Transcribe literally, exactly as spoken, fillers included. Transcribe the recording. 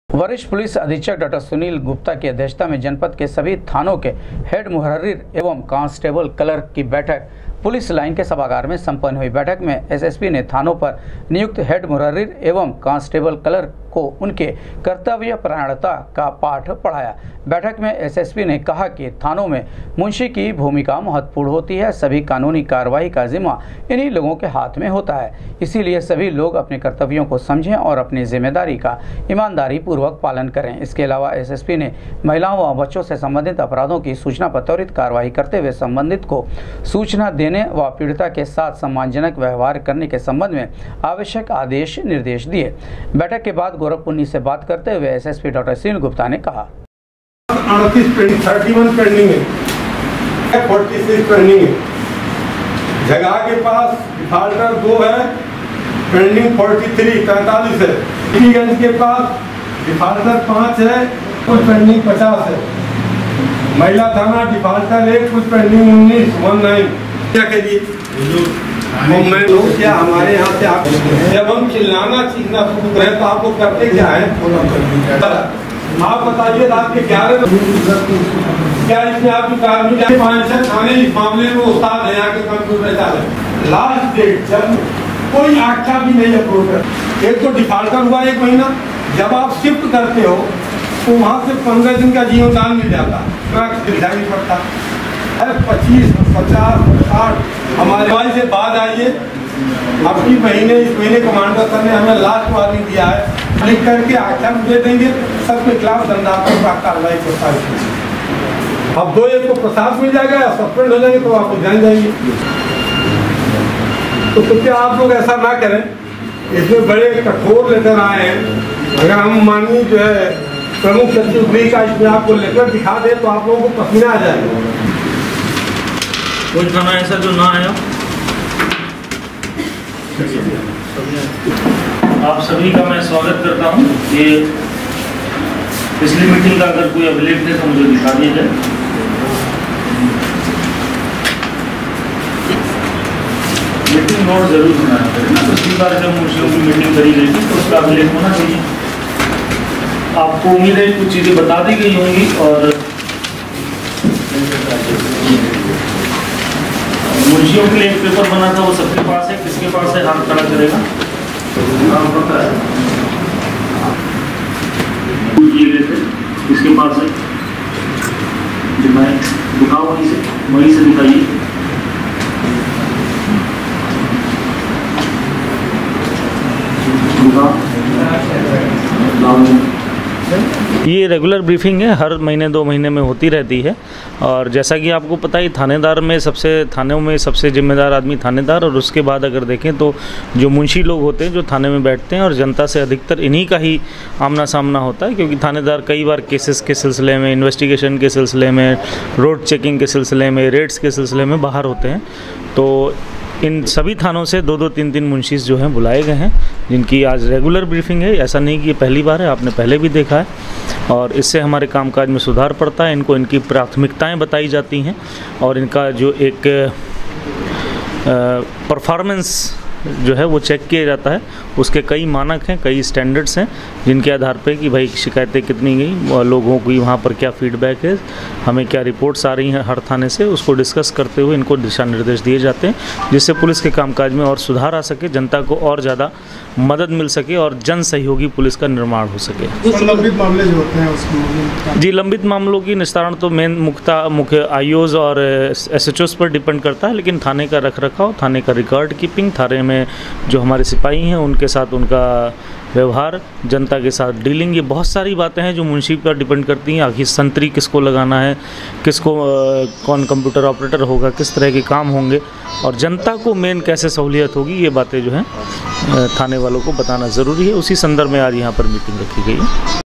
वरिष्ठ पुलिस अधीक्षक डॉक्टर सुनील गुप्ता की अध्यक्षता में जनपद के सभी थानों के हेड मुहर्रिर एवं कांस्टेबल क्लर्क की बैठक पुलिस लाइन के सभागार में संपन्न हुई। बैठक में एसएसपी ने थानों पर नियुक्त हेड मुहर्रिर एवं कांस्टेबल क्लर्क को उनके कर्तव्य परायणता का पाठ पढ़ाया। बैठक में एसएसपी ने कहा कि थानों में मुंशी की भूमिका महत्वपूर्ण होती है। सभी कानूनी कार्रवाई का जिम्मा इन्हीं लोगों के हाथ में होता है, इसीलिए सभी लोग अपने कर्तव्यों को समझें और अपनी जिम्मेदारी का ईमानदारी पूर्वक पालन करें। इसके अलावा एसएसपी ने महिलाओं व बच्चों से संबंधित अपराधों की सूचना पर त्वरित कार्रवाई करते हुए संबंधित को सूचना देने व पीड़िता के साथ सम्मानजनक व्यवहार करने के संबंध में आवश्यक आदेश निर्देश दिए। बैठक के बाद गोरखपुन्नी से बात करते हुए एसएसपी डॉक्टर सुनील गुप्ता ने कहा, अड़तीस पेंडिंग, थर्टी वन पेंडिंग है, फोर्टी सिक्स पेंडिंग है। जगह के पास डिफाल्टर दो है, पेंडिंग फोर्टी थ्री पैंतालीस है। गंज के पास डिफाल्टर पाँच है, कुछ पेंडिंग पचास है। महिला थाना डिफाल्टर एक, कुछ पेंडिंग उन्नीस वन नाइन। क्या करिए मैं लोग क्या हमारे यहाँ से आप जब हम चिल्लाना चीखना शुरू करें तो आप लोग करते क्या है? आप बताइए रात के ग्यारह क्या इसमें आपकी कार्रवाई पाँच थाने इस मामले में उस्ताद है यहाँ के कंप्यूटर चाले। लास्ट डेट जब कोई आख्या भी नहीं अप्रूव। एक तो डिफाल्टर हुआ एक महीना, जब आप शिफ्ट करते हो तो वहाँ से पंद्रह दिन का जीवनदान मिल जाता है, पड़ता पच्चीस पचास साठ। हमारे भाई से बाद आइए, अभी महीने इस महीने कमांडर सर ने हमें लास्ट वार्निंग दिया है, लिख करके आख्या दे देंगे, सबके खिलाफ दंडात्मक कार्रवाई करता है। अब दो एक को प्रसाद मिल जाएगा या सस्पेंड हो जाएंगे तो आप जान जाएंगे। तो कृपया आप लोग ऐसा ना करें। इसमें बड़े कठोर लेटर आए हैं। अगर हम माननीय जो है प्रमुख सचिव गृह का इसमें आपको लेटर दिखा दे तो आप लोगों को पसीना आ जाएगा। कोई खाना ऐसा जो ना आया। आप सभी का मैं स्वागत करता हूँ। ये पिछली मीटिंग का अगर कोई अभिलेख है तो मुझे दिखा दिया जाए। मीटिंग नोट जरूर बनाना पड़ेगा ना। पिछली बार जब मुंशियों की मीटिंग करी गई थी तो उसका अभिलेख होना चाहिए। आपको उम्मीद है कुछ चीज़ें बता दी गई होंगी और मुंशियों के लिए एक पेपर बना था, वो सबके पास है। किसके पास है हाथ खड़ा करेगा? हाँ पता है, किए गए थे। किसके पास है? दिखाएं, दिखाओ वहीं से, वहीं से दिखाइए। ये रेगुलर ब्रीफिंग है, हर महीने दो महीने में होती रहती है। और जैसा कि आपको पता ही थानेदार में सबसे थानों में सबसे जिम्मेदार आदमी थानेदार, और उसके बाद अगर देखें तो जो मुंशी लोग होते हैं जो थाने में बैठते हैं, और जनता से अधिकतर इन्हीं का ही आमना सामना होता है, क्योंकि थानेदार कई बार केसेस के सिलसिले में, इन्वेस्टिगेशन के सिलसिले में, रोड चेकिंग के सिलसिले में, रेड्स के सिलसिले में बाहर होते हैं। तो इन सभी थानों से दो दो तीन तीन मुंशीस जो हैं बुलाए गए हैं, जिनकी आज रेगुलर ब्रीफिंग है। ऐसा नहीं कि ये पहली बार है, आपने पहले भी देखा है। और इससे हमारे कामकाज में सुधार पड़ता है। इनको इनकी प्राथमिकताएं बताई जाती हैं और इनका जो एक परफॉर्मेंस जो है वो चेक किया जाता है। उसके कई मानक हैं, कई स्टैंडर्ड्स हैं, जिनके आधार पे कि भाई शिकायतें कितनी गई, लोगों की वहाँ पर क्या फीडबैक है, हमें क्या रिपोर्ट्स आ रही हैं हर थाने से, उसको डिस्कस करते हुए इनको दिशा निर्देश दिए जाते हैं, जिससे पुलिस के कामकाज में और सुधार आ सके, जनता को और ज़्यादा मदद मिल सके और जन सहयोगी पुलिस का निर्माण हो सके। तो लंबित मामले जो होते हैं उसमें जी, लंबित मामलों की निस्तारण तो मेन मुख्ता मुख्य आईओज़ और एसएचओज़ पर डिपेंड करता है, लेकिन थाने का रख रखाव, थाने का रिकॉर्ड कीपिंग, थाने में जो हमारे सिपाही हैं उनके साथ उनका व्यवहार, जनता के साथ डीलिंग, ये बहुत सारी बातें हैं जो मुंशी पर डिपेंड करती हैं। आखिर संतरी किसको लगाना है, किसको कौन कंप्यूटर ऑपरेटर होगा, किस तरह के काम होंगे, और जनता को मेन कैसे सहूलियत होगी, ये बातें जो हैं थाने वालों को बताना ज़रूरी है। उसी संदर्भ में आज यहाँ पर मीटिंग रखी गई है।